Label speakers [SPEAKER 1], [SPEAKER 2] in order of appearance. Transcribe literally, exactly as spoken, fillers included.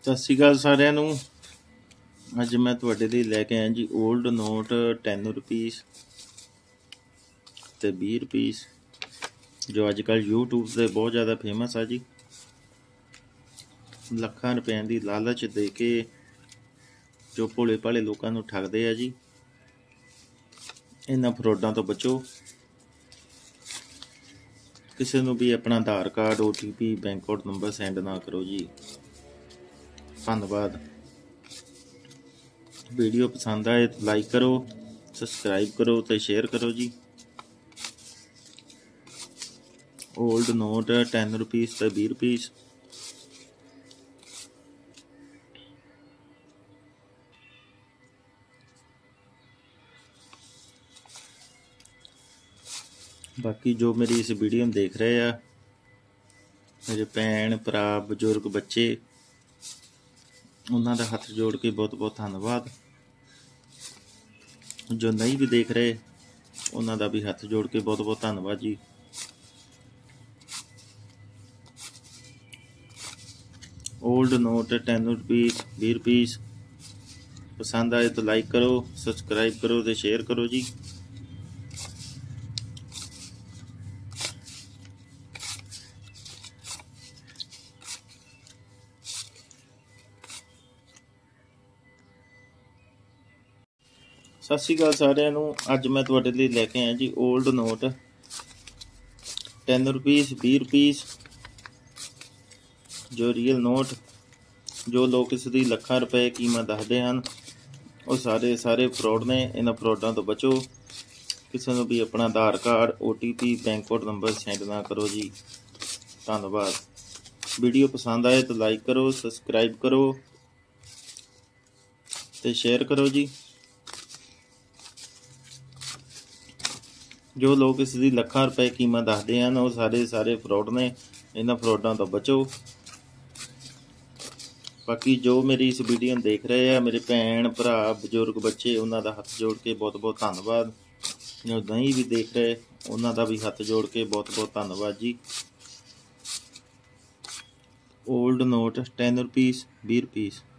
[SPEAKER 1] ਸਤਿ ਸ਼੍ਰੀ ਅਕਾਲ ਸਾਰਿਆਂ ਨੂੰ। ਅੱਜ ਮੈਂ ਤੁਹਾਡੇ ਲਈ ਲੈ ਕੇ ਆਇਆ ਜੀ 올ਡ ਨੋਟ ਟੈਨ ਰੁਪੀਸ ਤੇ ਵੀਹ ਰੁਪੀਸ, ਜੋ ਅੱਜ ਕੱਲ੍ਹ ਯੂਟਿਊਬ 'ਤੇ ਬਹੁਤ ਜ਼ਿਆਦਾ ਫੇਮਸ ਆ ਜੀ। ਲੱਖਾਂ ਰੁਪਏ ਦੀ ਲਾਲਚ ਦੇ ਕੇ ਜੋ ਭੋਲੇ ਭਾਲੇ ਲੋਕਾਂ ਨੂੰ ਠੱਗਦੇ ਆ ਜੀ, ਇਹਨਾਂ ਫਰੋਡਾਂ ਤੋਂ ਬਚੋ। ਕਿਸੇ ਨੂੰ ਵੀ ਆਪਣਾ Aadhaar card, O T P, bank account number send ਨਾ ਕਰੋ ਜੀ। ਧੰਨਵਾਦ। ਵੀਡੀਓ ਪਸੰਦ ਆਏ ਤਾਂ ਲਾਈਕ ਕਰੋ, ਸਬਸਕ੍ਰਾਈਬ ਕਰੋ ਤੇ ਸ਼ੇਅਰ ਕਰੋ ਜੀ। 올ਡ ਨੋਟ ਟੈਨ ਰੁਪੀਸ ਤੇ ਵੀਹ ਰੁਪੀਸ। ਬਾਕੀ ਜੋ ਮੇਰੀ ਇਸ ਵੀਡੀਓ ਨੂੰ ਦੇਖ ਰਹੇ ਆ, ਮੇਰੇ ਭੈਣ ਭਰਾ, ਬਜ਼ੁਰਗ, ਬੱਚੇ, ਉਹਨਾਂ ਦਾ ਹੱਥ ਜੋੜ ਕੇ ਬਹੁਤ ਬਹੁਤ ਧੰਨਵਾਦ। ਜੋ ਨਹੀਂ ਵੀ ਦੇਖ ਰਹੇ, ਉਹਨਾਂ ਦਾ ਵੀ ਹੱਥ ਜੋੜ ਕੇ ਬਹੁਤ ਬਹੁਤ ਧੰਨਵਾਦ ਜੀ। 올ਡ ਨੋਟ ਟੈਨ ਰੁਪੀਸ, ਵੀਹ ਰੁਪੀਸ। ਪਸੰਦ ਆਏ ਤਾਂ ਲਾਈਕ ਕਰੋ, ਸਬਸਕ੍ਰਾਈਬ ਕਰੋ ਤੇ ਸ਼ੇਅਰ ਕਰੋ ਜੀ। ਸਤਿ ਸ਼੍ਰੀ ਅਕਾਲ ਸਾਰਿਆਂ ਨੂੰ। ਅੱਜ ਮੈਂ ਤੁਹਾਡੇ ਲਈ ਲੈ ਕੇ ਆਇਆ ਜੀ 올ਡ ਨੋਟ ਟੈਨ ਰੁਪੀਸ, ਵੀਹ ਰੁਪੀਸ, ਜੋ ਰੀਅਲ ਨੋਟ। ਜੋ ਲੋਕ ਇਸ ਦੀ ਲੱਖਾਂ ਰੁਪਏ ਕੀਮਤ ਦੱਸਦੇ ਹਨ, ਉਹ ਸਾਰੇ ਸਾਰੇ ਫਰੋਡ ਨੇ। ਇਹਨਾਂ ਫਰੋਡਾਂ ਤੋਂ ਬਚੋ। ਕਿਸੇ ਨੂੰ ਵੀ ਆਪਣਾ Aadhaar card, O T P, bank account number send ਨਾ ਕਰੋ ਜੀ। ਧੰਨਵਾਦ। ਵੀਡੀਓ ਪਸੰਦ ਆਏ ਤਾਂ ਲਾਈਕ ਕਰੋ, ਸਬਸਕ੍ਰਾਈਬ ਕਰੋ ਤੇ ਸ਼ੇਅਰ ਕਰੋ ਜੀ। ਜੋ ਲੋਕ ਇਸ ਦੀ ਲੱਖਾਂ ਰੁਪਏ ਕੀਮਤ ਦੱਸਦੇ ਹਨ, ਉਹ ਸਾਰੇ ਸਾਰੇ ਫਰੋਡ ਨੇ। ਇਹਨਾਂ ਫਰੋਡਾਂ ਤੋਂ ਬਚੋ। ਬਾਕੀ ਜੋ ਮੇਰੀ ਇਸ ਵੀਡੀਓ ਨੂੰ ਦੇਖ ਰਹੇ ਆ, ਮੇਰੇ ਭੈਣ ਭਰਾ, ਬਜ਼ੁਰਗ, ਬੱਚੇ, ਉਹਨਾਂ ਦਾ ਹੱਥ ਜੋੜ ਕੇ ਬਹੁਤ ਬਹੁਤ ਧੰਨਵਾਦ। ਜੋ ਨਹੀਂ ਵੀ ਦੇਖ ਰਹੇ, ਉਹਨਾਂ ਦਾ ਵੀ ਹੱਥ ਜੋੜ ਕੇ ਬਹੁਤ ਬਹੁਤ ਧੰਨਵਾਦ ਜੀ। 올ਡ ਨੋਟ ਟੈਨ ਰੁਪੀਸ, ਵੀਹ ਰੁਪੀਸ।